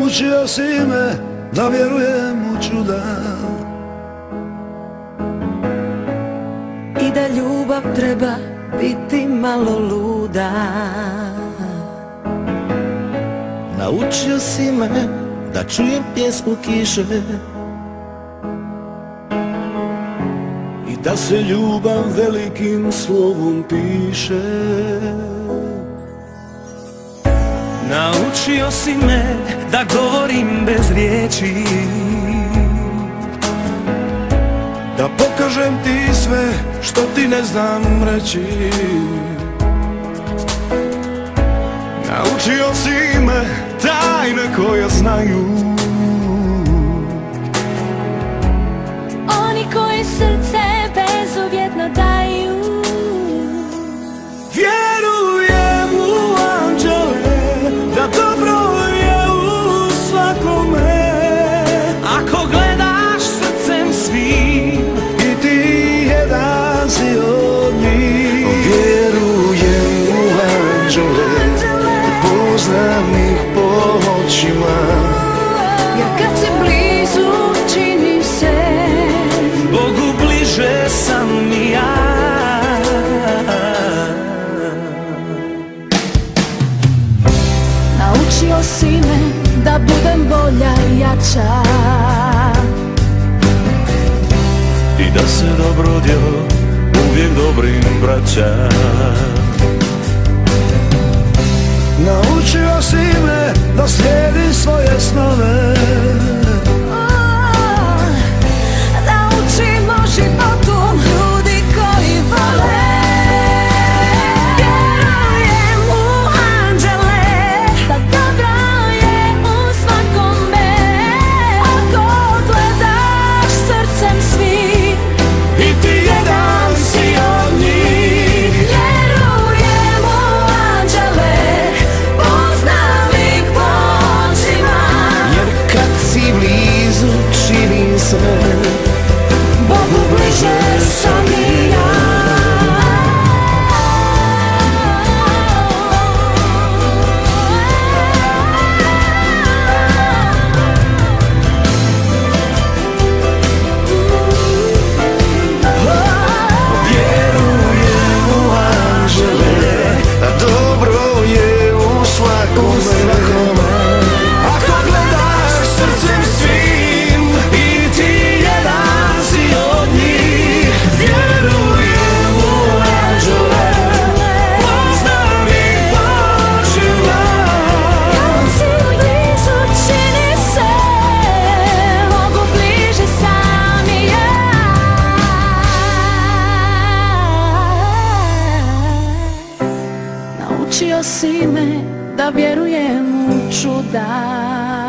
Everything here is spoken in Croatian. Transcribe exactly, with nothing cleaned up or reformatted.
Naučio si me da vjerujem u čuda i da ljubav treba biti malo luda. Naučio si me da čujem pjesmu kiše i da se ljubav velikim slovom piše. Naučio si me da govorim bez riječi, da pokažem ti sve što ti ne znam reći. Naučio si me tajne koje znaju oni koji srce bezuvjetno daju. Vjerujem u anđele, da dobro je u svakome. ako gledaš srcem svim I ti jedan si od njih. Vjerujem u anđele, poznam ih po očima. Jer kad si blizu čini se Bogu bliže sam i ja. naučio si me da budem bolja i jača I da se dobro djelo uvijek dobrim vraća. Naučio si me da slijedim svoje snove, da učimo životu ljudi koji vole. Vjerujem u anđele, da dobro je u svakome. Ako gledaš srcem svih i ti jedan si od njih. vjerujem u anđele, poznam ih po očima. jer kad si blizu čini se Bogu bliže sam i ja. Vjerujem u anđele, da dobro je u svakome. Ako gledaš srcem svim i ti jedan si od njih. Vjerujem u anđele, poznam ih po očima. Kad si blizu čini se Bogu bliže sam i ja. Naučio si me da vjerujem u čuda